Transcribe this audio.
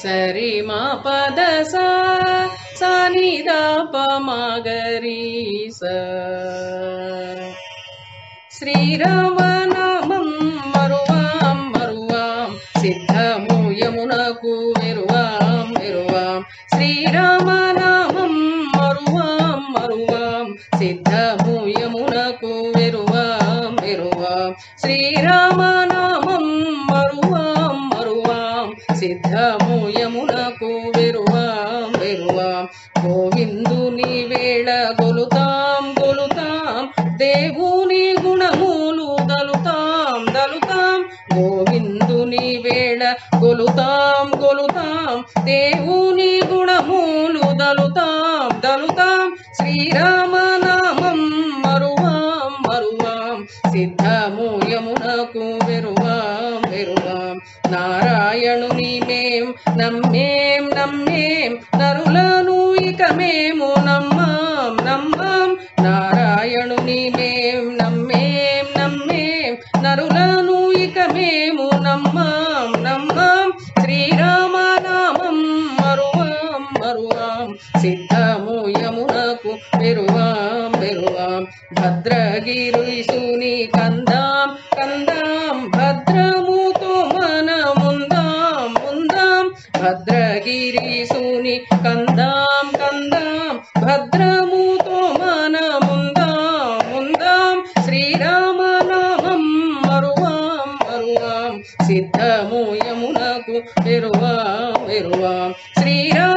సరి మా పద సా ని ద ప మ గ రి స. శ్రీరామనామం మరువాం మరువాం సిద్ధము యమునకు వెరువాం వెరువాం. శ్రీరామనామం మరువాం మరువాం సిద్ధము యమునకు వెరువాం వెరువాం. శ్రీరామనామం మరువాం మరువాం సిద్ధము యమునకు వెరువాం వెరువాం. గోవిందుని వేళ గొలుతాం గొలుతాం దేవుని గుణములు దలుతాం దలుతాం. గోవిందుని వేళ గొలుతాం గొలుతాం దేవుని గుణములు దలుతాం దలుతాం. శ్రీరామనామం మరువాం మరువాం సిద్ధము యమునకు వెరువాం వెరువాం. నారాయణుని మేం నమ్మేం నమ్మేం నరులను ఇక మేము నమ్మాం నమ్మాం. నారాయణుని మేం నమ్మేం నమ్మేం నరులను ఇక మేము నమ్మాం నమ్మాం. శ్రీరామనామం మరువాం మరువాం సిద్ధము యమునకు వెరువాం వెరువాం. భద్రగిరీశుని కందాం కందాం భద్రముతో మనముందాం ముందాం. భద్రగిరీశుని కందాం కందాం భద్రముతో మనముందాం ముందాం. శ్రీరామనామం మరువాం మరువాం సిద్ధము యమునకు వెరువాం వెరువాం. శ్రీరామ